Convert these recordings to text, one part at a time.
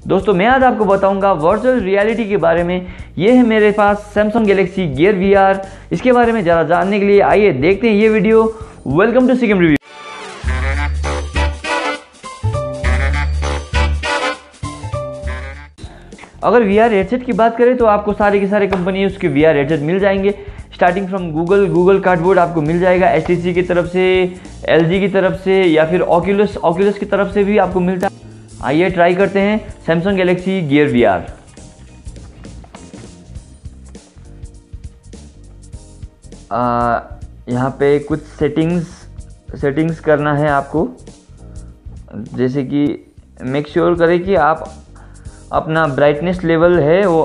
दोस्तों मैं आज आपको बताऊंगा वर्चुअल रियलिटी के बारे में। ये है मेरे पास सैमसंग गैलेक्सी गियर VR। इसके बारे में ज़रा जानने के लिए आइए देखते हैं ये video. Welcome to Sikkim review. अगर VR हेडसेट की बात करें तो आपको सारे के सारे कंपनी उसके VR हेडसेट मिल जाएंगे। स्टार्टिंग फ्रॉम गूगल कार्डबोर्ड आपको मिल जाएगा, HTC की तरफ से, LG की तरफ से या फिर ऑक्यूलस की तरफ से भी आपको मिलता है। आइए ट्राई करते हैं सैमसंग गैलेक्सी गियर VR। यहाँ पे कुछ सेटिंग्स करना है आपको, जैसे कि मेक श्योर करें कि आप अपना ब्राइटनेस लेवल है वो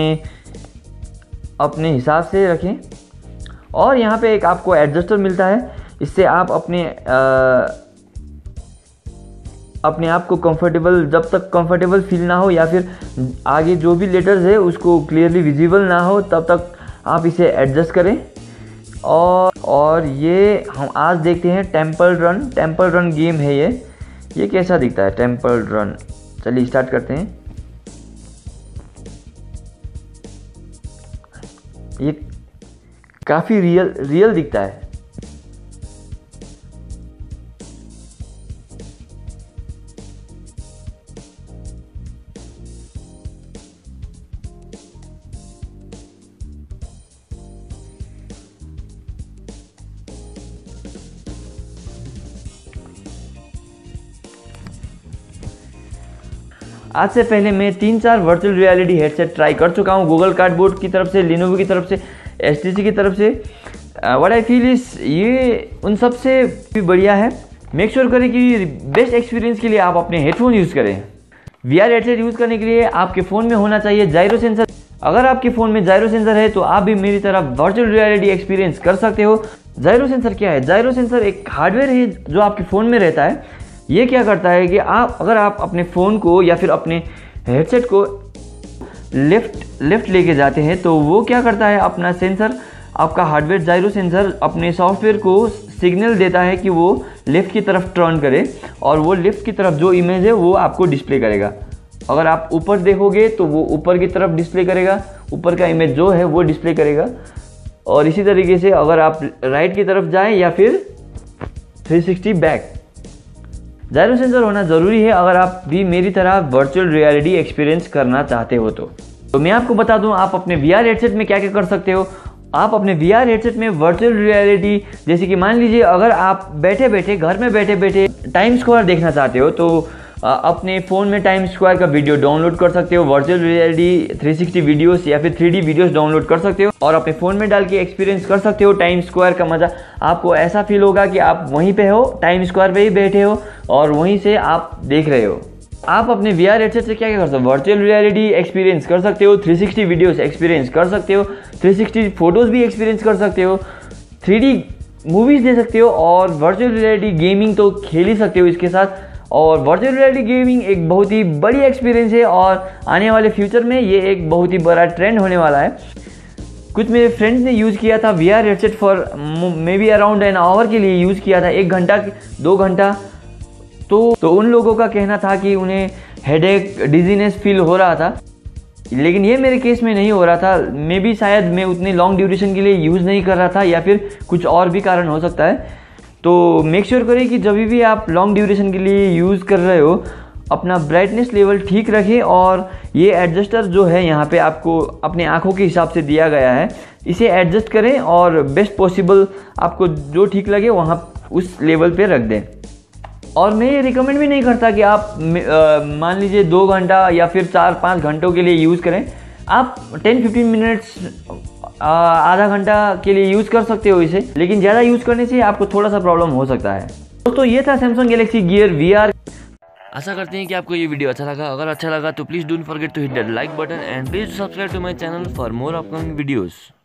अपने हिसाब से रखें। और यहाँ पे एक आपको एडजस्टर मिलता है, इससे आप अपने आप को कंफर्टेबल, जब तक कंफर्टेबल फील ना हो या फिर आगे जो भी लेटर्स है उसको क्लियरली विजिबल ना हो तब तक आप इसे एडजस्ट करें। और ये हम आज देखते हैं टेम्पल रन गेम है ये कैसा दिखता है टेम्पल रन। चलिए स्टार्ट करते हैं। ये काफ़ी रियल दिखता है। आज से पहले मैं 3-4 वर्चुअल रियलिटी हेडसेट ट्राई कर चुका हूँ, गूगल कार्डबोर्ड की तरफ से, लिनोवो की तरफ से, HTC की तरफ से। व्हाट आई फील इज ये उन सब से भी बढ़िया है। मेक श्योर करें कि बेस्ट एक्सपीरियंस के लिए आप अपने हेडफोन यूज़ करें। VR हेडसेट यूज़ करने के लिए आपके फ़ोन में होना चाहिए जायरो सेंसर। अगर आपके फ़ोन में जायरो सेंसर है तो आप भी मेरी तरह वर्चुअल रियलिटी एक्सपीरियंस कर सकते हो। जायरो सेंसर क्या है? जायरो सेंसर एक हार्डवेयर है जो आपके फ़ोन में रहता है। ये क्या करता है कि अगर आप अपने फ़ोन को या फिर अपने हेडसेट को लेफ्ट लेके जाते हैं तो वो क्या करता है, अपना सेंसर, आपका हार्डवेयर जायरो सेंसर अपने सॉफ्टवेयर को सिग्नल देता है कि वो लेफ़्ट की तरफ टर्न करे और वो लेफ़्ट की तरफ जो इमेज है वो आपको डिस्प्ले करेगा। अगर आप ऊपर देखोगे तो वो ऊपर की तरफ डिस्प्ले करेगा, ऊपर का इमेज जो है वो डिस्प्ले करेगा। और इसी तरीके से अगर आप राइट की तरफ जाएँ या फिर 360 बैक, जायरो सेंसर होना ज़रूरी है अगर आप भी मेरी तरह वर्चुअल रियलिटी एक्सपीरियंस करना चाहते हो। तो मैं आपको बता दूं आप अपने VR हेडसेट में क्या क्या कर सकते हो। आप अपने VR हेडसेट में वर्चुअल रियलिटी, जैसे कि मान लीजिए अगर आप घर में बैठे बैठे टाइम स्क्वायर देखना चाहते हो तो अपने फ़ोन में टाइम स्क्वायर का वीडियो डाउनलोड कर सकते हो। वर्चुअल रियलिटी 360 वीडियोस या फिर 3D वीडियोस डाउनलोड कर सकते हो और अपने फ़ोन में डाल के एक्सपीरियंस कर सकते हो टाइम स्क्वायर का मज़ा। आपको ऐसा फील होगा कि आप वहीं पे हो, टाइम स्क्वायर पे ही बैठे हो और वहीं से आप देख रहे हो। आप अपने VR हेडसेट से क्या क्या कर सकते हो? वर्चुअल रियलिटी एक्सपीरियंस कर सकते हो, 360 वीडियोस एक्सपीरियंस कर सकते हो, 360 फोटोज़ भी एक्सपीरियंस कर सकते हो, 3D मूवीज़ दे सकते हो और वर्चुअल रियलिटी गेमिंग तो खेल ही सकते हो इसके साथ। और वर्चुअल रियलिटी गेमिंग एक बहुत ही बड़ी एक्सपीरियंस है और आने वाले फ्यूचर में ये एक बहुत ही बड़ा ट्रेंड होने वाला है। कुछ मेरे फ्रेंड्स ने यूज़ किया था VR headset for maybe around an hour के लिए यूज़ किया था, 1 घंटा 2 घंटा। तो उन लोगों का कहना था कि उन्हें हेडेक, डिजीनेस फील हो रहा था, लेकिन ये मेरे केस में नहीं हो रहा था। मे बी शायद मैं उतनी लॉन्ग ड्यूरेशन के लिए यूज़ नहीं कर रहा था या फिर कुछ और भी कारण हो सकता है। तो मेक श्योर करें कि जब भी आप लॉन्ग ड्यूरेशन के लिए यूज़ कर रहे हो अपना ब्राइटनेस लेवल ठीक रखें। और ये एडजस्टर जो है यहाँ पे आपको अपने आँखों के हिसाब से दिया गया है, इसे एडजस्ट करें और बेस्ट पॉसिबल आपको जो ठीक लगे वहाँ उस लेवल पे रख दें। और मैं ये रिकमेंड भी नहीं करता कि आप मान लीजिए 2 घंटा या फिर 4-5 घंटों के लिए यूज़ करें। आप 10-15 मिनट्स, आधा घंटा के लिए यूज़ कर सकते हो इसे, लेकिन ज़्यादा यूज़ करने से आपको थोड़ा सा प्रॉब्लम हो सकता है। दोस्तों ये था सैमसंग गैलेक्सी गियर VR। आशा करते हैं कि आपको ये वीडियो अच्छा लगा। अगर अच्छा लगा तो please don't forget to hit that like button and please subscribe to my channel for more upcoming videos.